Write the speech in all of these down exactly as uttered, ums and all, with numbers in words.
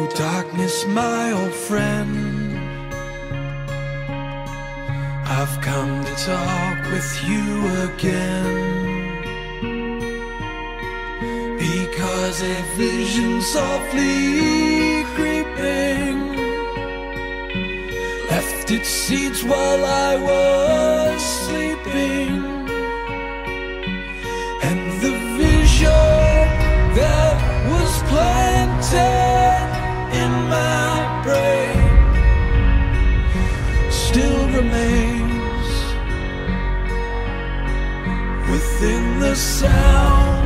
Darkness, my old friend, I've come to talk with you again, because a vision softly creeping left its seeds while I was sleeping. And the vision that was planted in my brain still remains within the sound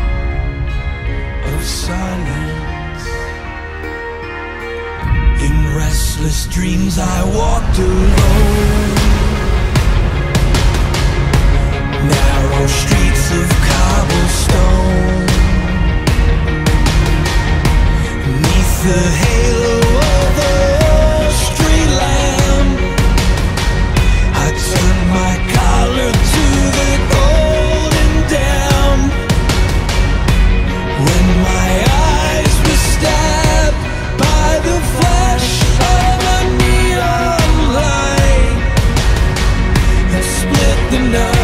of silence. In restless dreams I walked alone, narrow streets of cobblestone, beneath the halo of a street lamp. I turned my collar to the golden damp, when my eyes were stabbed by the flash of a neon light that split the night.